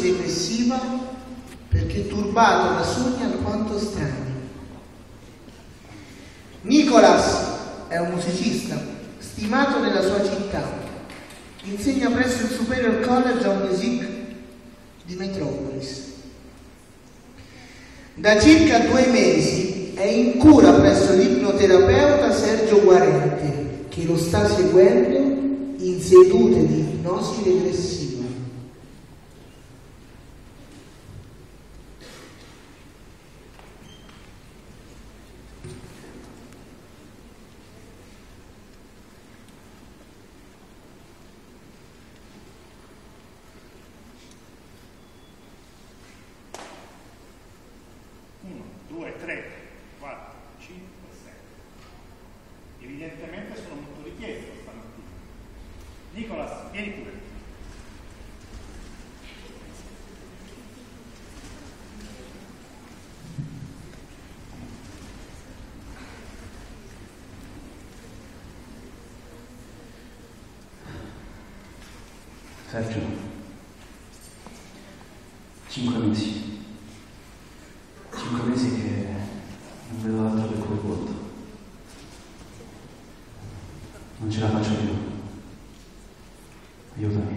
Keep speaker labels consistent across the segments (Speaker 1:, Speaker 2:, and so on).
Speaker 1: depressiva perché turbato da sogni alquanto strani. Nicolas è un musicista stimato nella sua città. Insegna presso il Superior College of Music di Metropolis. Da circa 2 mesi è in cura presso l'ipnoterapeuta Sergio Guarente, che lo sta seguendo in sedute di ipnosi regressiva.
Speaker 2: Evidentemente sono molto richiesto stamattina. Nicolas, vieni pure.
Speaker 3: Sergio, 5 mesi. 5 mesi che non vedo altro che quel vuoto. Non ce la faccio più. Aiutami.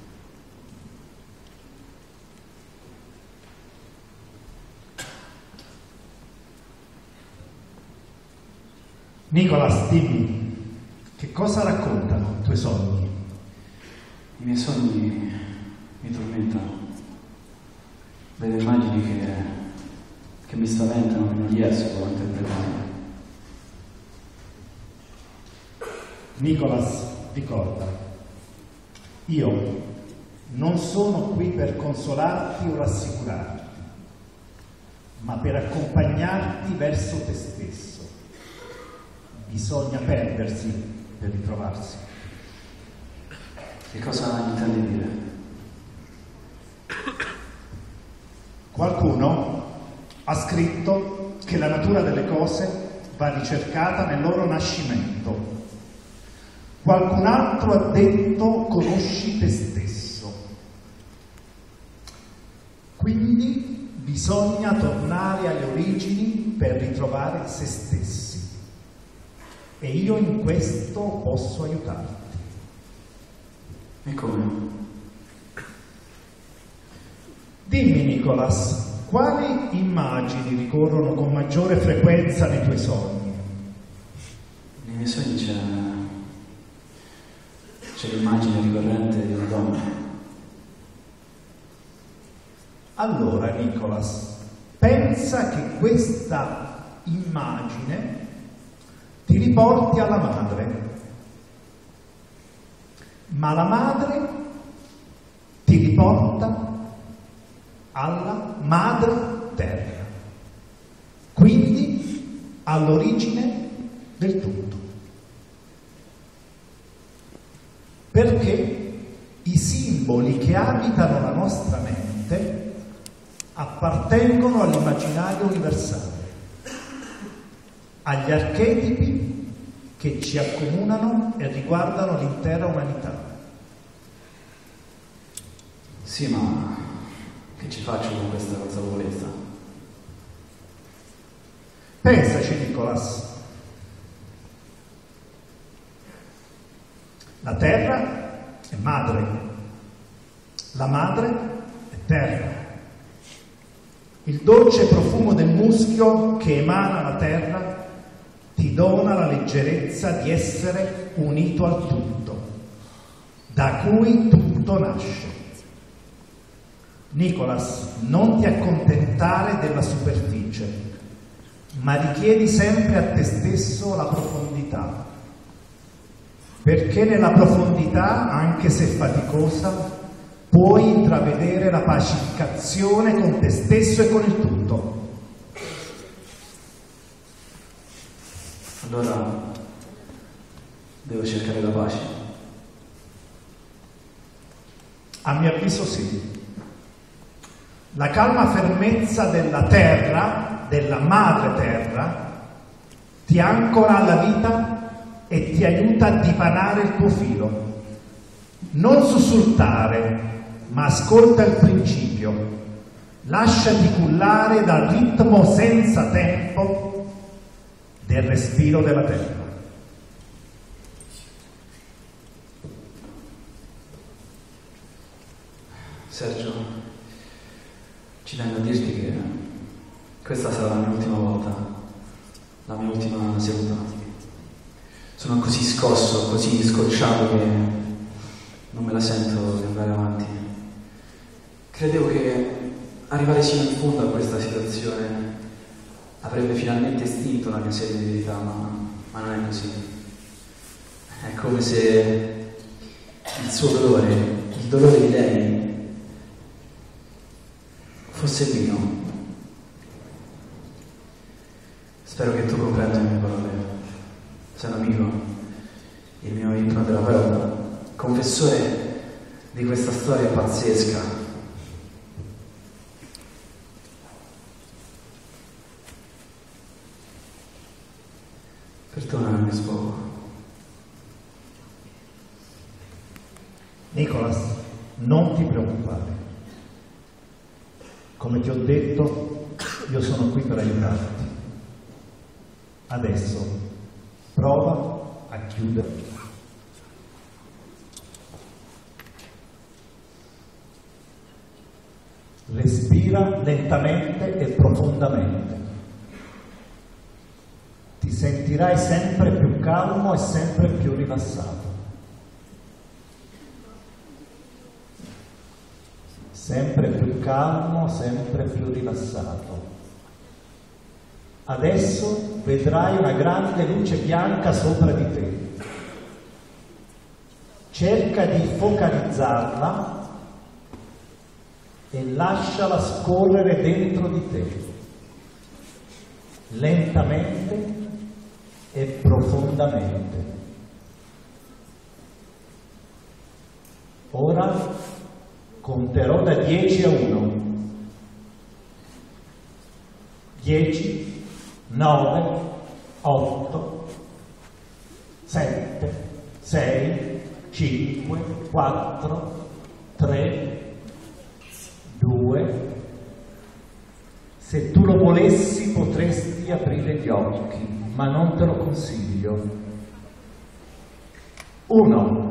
Speaker 4: Nicolas, dimmi, che cosa raccontano i tuoi sogni?
Speaker 3: I miei sogni mi tormentano. Vedo immagini che mi spaventano, che non riesco a interpretare.
Speaker 4: Nicolas, ricorda, io non sono qui per consolarti o rassicurarti, ma per accompagnarti verso te stesso. Bisogna perdersi per ritrovarsi.
Speaker 3: Che cosa intendi dire?
Speaker 4: Qualcuno ha scritto che la natura delle cose va ricercata nel loro nascimento. Qualcun altro ha detto: conosci te stesso. Quindi bisogna tornare alle origini per ritrovare se stessi. E io in questo posso aiutarti.
Speaker 3: E come?
Speaker 4: Dimmi, Nicolas, quali immagini ricorrono con maggiore frequenza nei tuoi sogni?
Speaker 3: Nei miei sogni c'è l'immagine ricorrente di una donna.
Speaker 4: Allora, Nicolas, pensa che questa immagine ti riporti alla madre, ma la madre ti riporta alla madre terra, quindi all'origine del tutto. Perché i simboli che abitano la nostra mente appartengono all'immaginario universale, agli archetipi che ci accomunano e riguardano l'intera umanità.
Speaker 3: Sì, ma che ci faccio con questa consapevolezza?
Speaker 4: Pensaci, Nicolas. La terra è madre, la madre è terra. Il dolce profumo del muschio che emana la terra ti dona la leggerezza di essere unito al tutto, da cui tutto nasce. Nicolas, non ti accontentare della superficie, ma richiedi sempre a te stesso la profondità, perché nella profondità, anche se faticosa, puoi intravedere la pacificazione con te stesso e con il tutto.
Speaker 3: Allora devo cercare la pace?
Speaker 4: A mio avviso sì. La calma fermezza della terra, della madre terra, ti ancora alla vita e ti aiuta a dipanare il tuo filo. Non sussultare, ma ascolta il principio, lasciati cullare dal ritmo senza tempo del respiro della terra.
Speaker 3: Sergio, ci tengo a dirti che questa sarà la mia ultima volta, la mia ultima seduta. Sono così scosso, così scocciato che non me la sento di andare avanti. Credevo che arrivare sino in fondo a questa situazione avrebbe finalmente estinto la mia sede di verità, ma non è così. È come se il suo dolore, il dolore di lei, fosse mio. Spero che tu comprenda le mie parole. Sei un amico, il mio ipnoterapeuta, confessore di questa storia pazzesca. Perdonami, mio sposo.
Speaker 4: Nicolas, non ti preoccupare. Come ti ho detto, io sono qui per aiutarti. Adesso prova a chiudere. Respira lentamente e profondamente. Ti sentirai sempre più calmo e sempre più rilassato. Sempre più calmo, sempre più rilassato. Adesso vedrai una grande luce bianca sopra di te. Cerca di focalizzarla e lasciala scorrere dentro di te, lentamente e profondamente. Ora conterò da 10 a 1. 10, 9, 8, 7, 6, 5, 4, 3, 2. Se tu lo volessi potresti aprire gli occhi, ma non te lo consiglio. 1.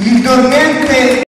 Speaker 1: Il dormiente